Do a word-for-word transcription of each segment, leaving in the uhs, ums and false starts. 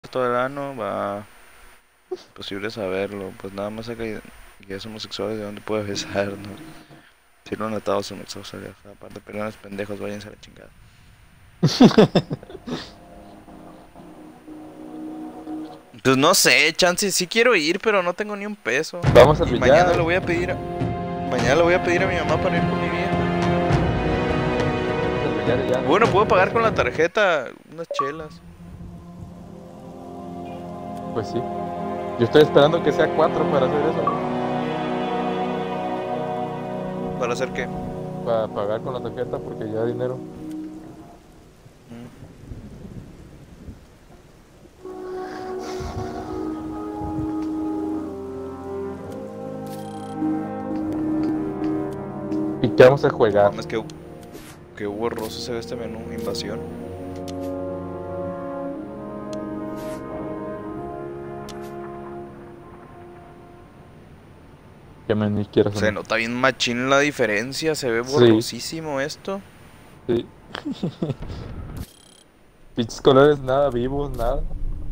todo el ano, va. Imposible saberlo. Pues nada más acá que ya somos sexuales, ¿de dónde puede besarnos? Si lo han atado son sexuales. Aparte, personas pendejos, váyanse a la chingada. Pues no sé, chance, sí quiero ir, pero no tengo ni un peso. Vamos al Y mañana billar. le voy a pedir. Mañana le voy a pedir a mi mamá para ir con mi vieja. Vamos al billar y ya, no Bueno, tienes puedo pagar pedo. con la tarjeta unas chelas. Pues sí. Yo estoy esperando que sea cuatro para hacer eso. ¿Para hacer qué? Para pagar con la tarjeta porque ya dinero. Mm. ¿Y qué vamos a No jugar? mames, que, que borroso se ve este menú. Invasión. ¿Qué menú quieres o Se no? nota bien machín la diferencia. Se ve Sí, borrosísimo esto. sí. Pinches colores nada vivos, nada.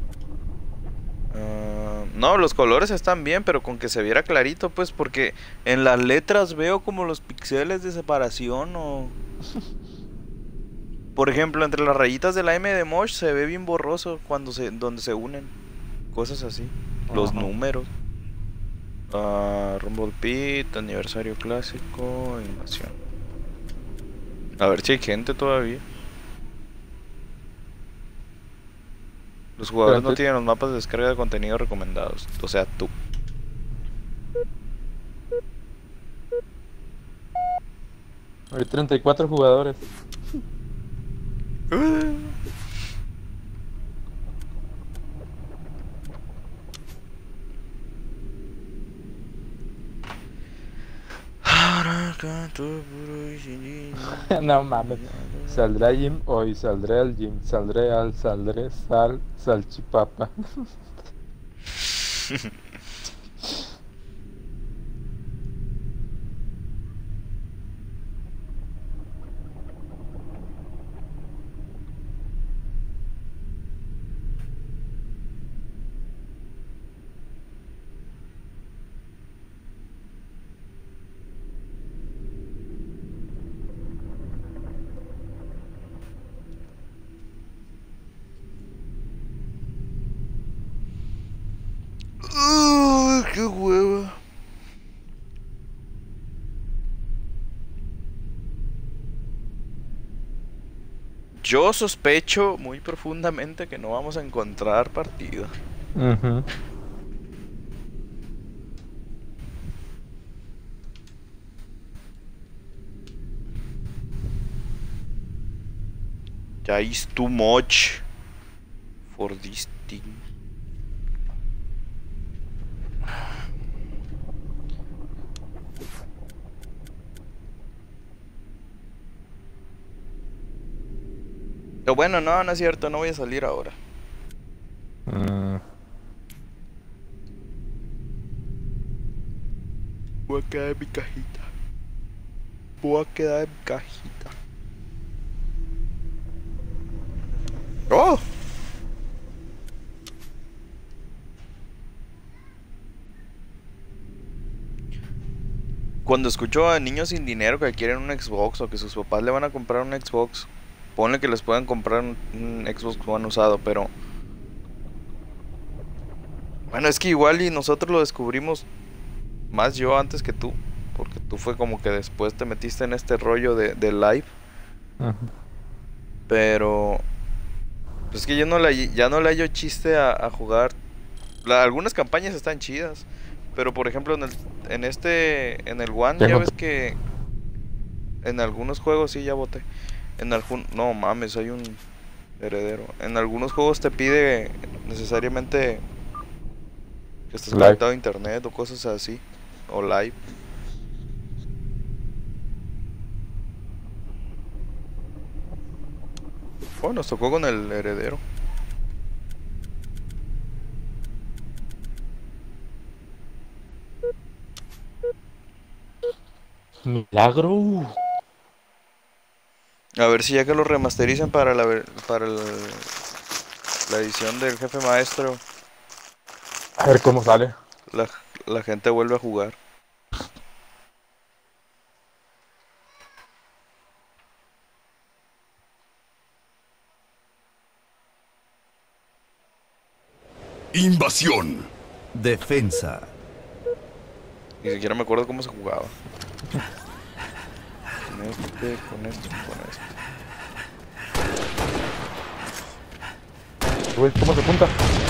Ah, no, los colores están bien, pero con que se viera clarito, pues, porque en las letras veo como los píxeles de separación o... Por ejemplo, entre las rayitas de la M de Mosh se ve bien borroso cuando se, donde se unen. Cosas así. Los Ajá. números. Ah, Rumble Pit, aniversario clásico, invasión. A ver si hay gente todavía. Los jugadores no Treinta- tienen los mapas de descarga de contenido recomendados. O sea, tú. Hay treinta y cuatro jugadores. No mames. Saldré al gym hoy, saldré al gym, saldré al, saldré, sal, salchipapa. Uh, ¡Qué hueva! Yo sospecho muy profundamente que no vamos a encontrar partida. Ujú. Ya is too much for this thing. Pero bueno, no, no es cierto, no voy a salir ahora. Mm, Voy a quedar en mi cajita. Voy a quedar en mi cajita. ¡Oh! Cuando escucho a niños sin dinero que quieren un Xbox o que sus papás le van a comprar un Xbox, ponle que les puedan comprar un, un Xbox One usado, pero... Bueno, es que igual y nosotros lo descubrimos más yo antes que tú. Porque tú fue como que después te metiste en este rollo de, de live. ujú. Pero... Pues es que yo no le, ya no le hallo chiste a, a jugar. La- algunas campañas están chidas. Pero por ejemplo en el, en este, en el One ya Tengo ves que en algunos juegos sí ya voté. En algún, no mames, hay un heredero. En algunos juegos te pide necesariamente que estés live. conectado a internet o cosas así. O live. Oh, nos tocó con el heredero. Milagro. A ver si ya que lo remasterizan para la ver- para el La edición del jefe maestro. A ver cómo sale. La, la gente vuelve a jugar. Invasión. Defensa. Ni siquiera me acuerdo cómo se jugaba. Con este, con esto, con esto. Uy, ¿cómo se apunta?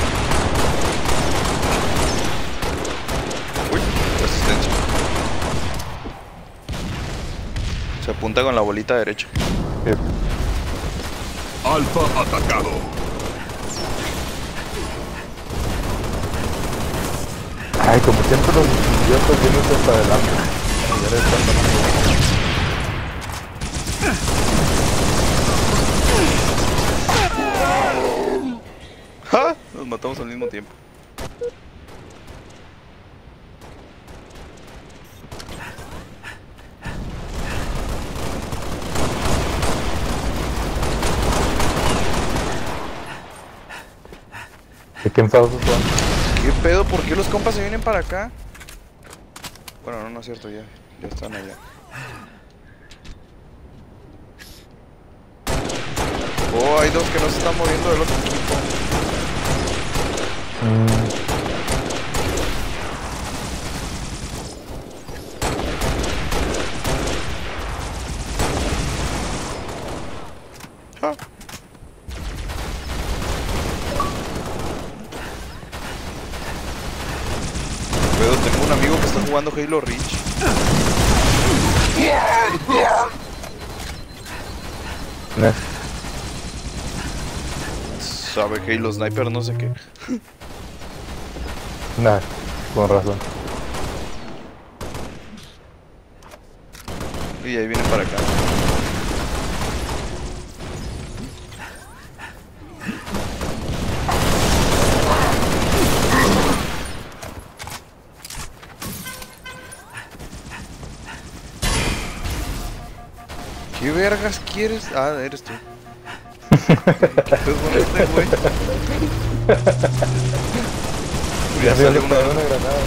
Uy, resistencia. Se apunta con la bolita derecha. Sí. Alfa atacado. Ay, como siempre los idiotas vienen hasta adelante. Y ya les están tomando. ¡Ja! Nos matamos al mismo tiempo. ¿De qué enfadosos son? ¿Qué pedo? ¿Por qué los compas se vienen para acá? Bueno, no, no es cierto, ya. Ya están allá. Oh, hay dos que no se están moviendo del otro equipo. Mm. Ah. Pero tengo un amigo que está jugando Halo Reach. Ne. Sabe Halo Sniper, no sé qué. Nah, con razón. Y ahí vienen para acá. ¿Qué vergas quieres? Ah, eres tú. ¿Qué pedo con este güey? Ya Ya me sale le una. una granada.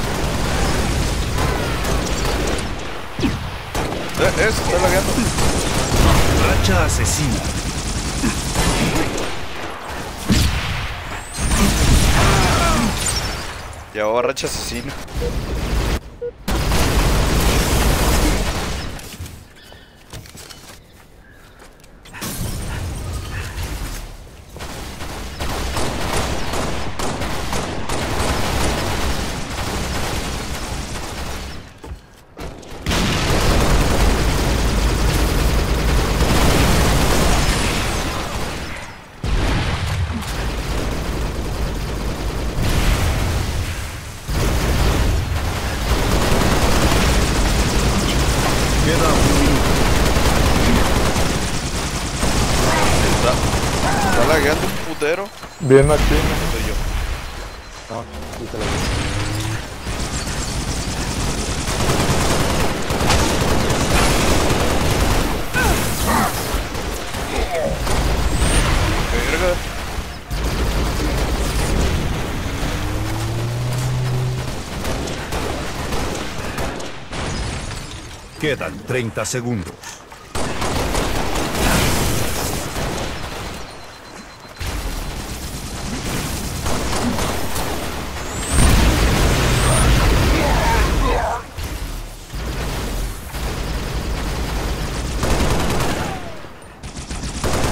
Eh, eso, está lagueando. Racha asesina. Llevaba racha asesina. Queda un minuto. Está, está lagueando un putero. Bien machín. Soy yo. No, sí se la vi. Verga. Quedan treinta segundos.